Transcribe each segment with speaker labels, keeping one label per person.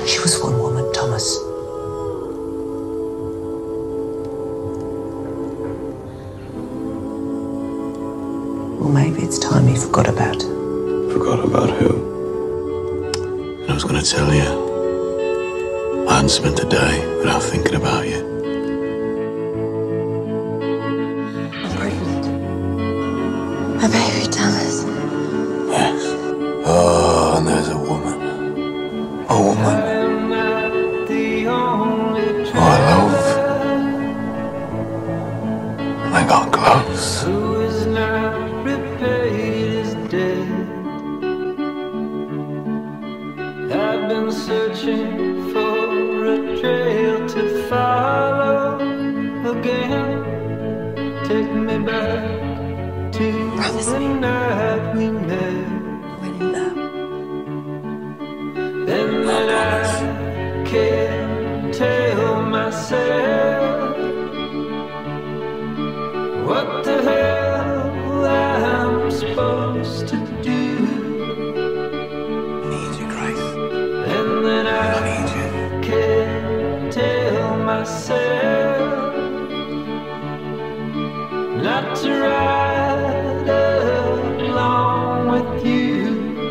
Speaker 1: She was one woman, Thomas. Well, maybe it's time he forgot about her.
Speaker 2: Forgot about who? And I was going to tell you, I hadn't spent a day without thinking about you.
Speaker 3: I'm pregnant. My baby, Thomas.
Speaker 2: Yes. Oh, and there's a woman. A woman who I love. And I got close.
Speaker 4: Who is not repaid is dead. I've been searching for a trail to follow again. Take me back to the night we met.
Speaker 3: Wedding vow.
Speaker 4: And then I can't tell myself what the hell I'm supposed to do.
Speaker 2: I need you, Grace.
Speaker 4: And then
Speaker 2: I need you.
Speaker 4: can't tell myself not to ride along with you.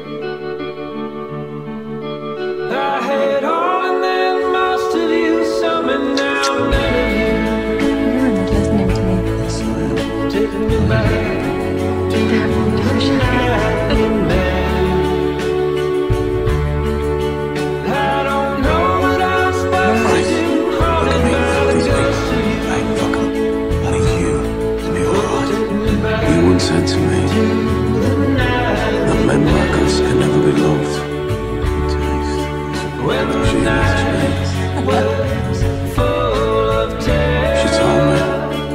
Speaker 4: I had all and then most of you, some and now none of you.
Speaker 3: You're not listening to me.
Speaker 2: Yes, I am.
Speaker 4: Take me back to the night we met. I don't know what I'm supposed to do, haunted by the ghost of you.
Speaker 2: Hey, fuck 'em. I need you to be alright.
Speaker 4: Take me back
Speaker 2: You once said to me
Speaker 4: to the night
Speaker 2: that men like us can never be loved.
Speaker 4: when the
Speaker 2: She
Speaker 4: night was full of
Speaker 2: She
Speaker 4: terror.
Speaker 2: told me.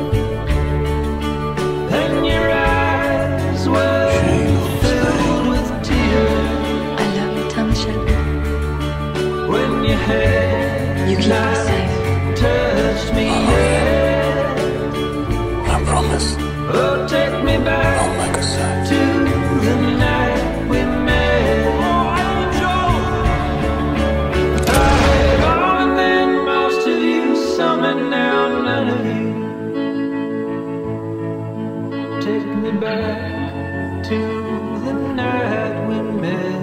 Speaker 4: And your eyes were
Speaker 2: Shame on
Speaker 4: filled with tears
Speaker 3: I love you, Thomas Shelby.
Speaker 4: when your hand
Speaker 3: You keep me safe.
Speaker 4: touched me. Yeah.
Speaker 2: I promise
Speaker 4: Oh, take me
Speaker 2: I'll
Speaker 4: back
Speaker 2: make a set.
Speaker 4: to the night we met. I had all and then most of you, some and now none of you. Take me back to the night we met.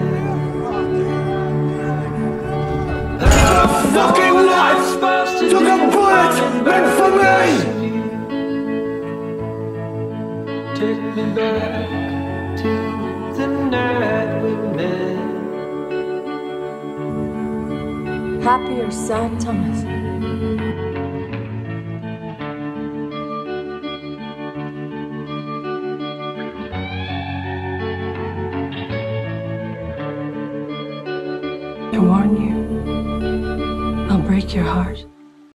Speaker 5: Fucking life took a bullet meant for me.
Speaker 4: Take me back to the night we met.
Speaker 3: Happier son, Thomas. I warn you, I'll break your heart.